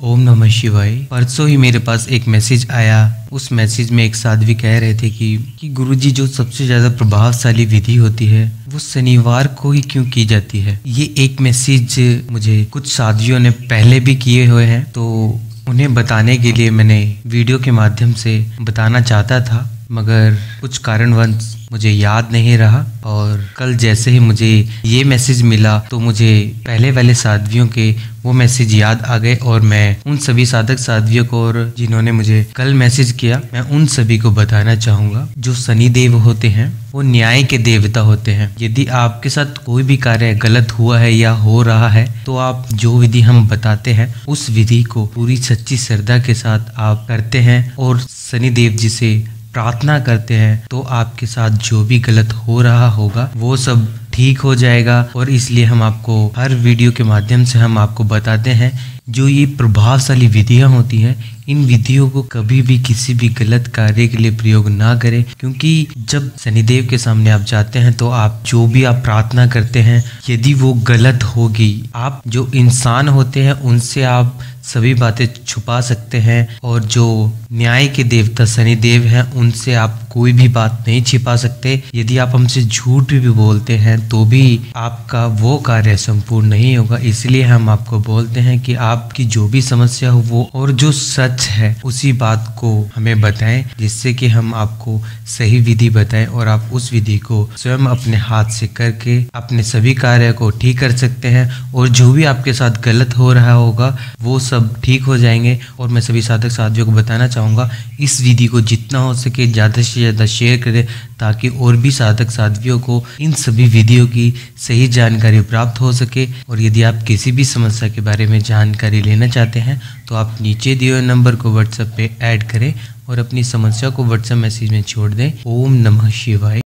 ओम नमः शिवाय। परसों ही मेरे पास एक मैसेज आया। उस मैसेज में एक साध्वी कह रहे थे कि गुरुजी, जो सबसे ज्यादा प्रभावशाली विधि होती है वो शनिवार को ही क्यों की जाती है। ये एक मैसेज मुझे कुछ साध्वियों ने पहले भी किए हुए हैं, तो उन्हें बताने के लिए मैंने वीडियो के माध्यम से बताना चाहता था, मगर कुछ कारणवश मुझे याद नहीं रहा। और कल जैसे ही मुझे ये मैसेज मिला तो मुझे पहले वाले साध्वियों के वो मैसेज याद आ गए, और मैं उन सभी साधक साध्वियों को और जिन्होंने मुझे कल मैसेज किया, मैं उन सभी को बताना चाहूँगा। जो शनिदेव होते हैं वो न्याय के देवता होते हैं। यदि आपके साथ कोई भी कार्य गलत हुआ है या हो रहा है तो आप जो विधि हम बताते हैं उस विधि को पूरी सच्ची श्रद्धा के साथ आप करते हैं और शनिदेव जी से प्रार्थना करते हैं, तो आपके साथ जो भी गलत हो रहा होगा वो सब ठीक हो जाएगा। और इसलिए हम आपको हर वीडियो के माध्यम से हम आपको बताते हैं जो ये प्रभावशाली विधियां होती हैं, इन विधियों को कभी भी किसी भी गलत कार्य के लिए प्रयोग ना करें, क्योंकि जब शनिदेव के सामने आप जाते हैं तो आप जो भी आप प्रार्थना करते हैं यदि वो गलत होगी, आप जो इंसान होते हैं उनसे आप सभी बातें छुपा सकते हैं, और जो न्याय के देवता शनिदेव हैं उनसे आप कोई भी बात नहीं छिपा सकते। यदि आप हमसे झूठ भी बोलते हैं तो भी आपका वो कार्य संपूर्ण नहीं होगा। इसलिए हम आपको बोलते हैं कि आपकी जो भी समस्या हो वो और जो सच है उसी बात को हमें बताएं, जिससे कि हम आपको सही विधि बताएं और आप उस विधि को स्वयं अपने हाथ से करके अपने सभी कार्य को ठीक कर सकते हैं, और जो भी आपके साथ गलत हो रहा होगा वो सब ठीक हो जाएंगे। और मैं सभी साधक साथियों को बताना चाहूँगा, इस विधि को जितना हो सके ज़्यादा से ज़्यादा शेयर करें, ताकि और भी साधक साध्वियों को इन सभी विधियों की सही जानकारी प्राप्त हो सके। और यदि आप किसी भी समस्या के बारे में जानकारी लेना चाहते हैं तो आप नीचे दिए हुए नंबर को व्हाट्सएप पे ऐड करें और अपनी समस्या को व्हाट्सएप मैसेज में छोड़ दें। ओम नमः शिवाय।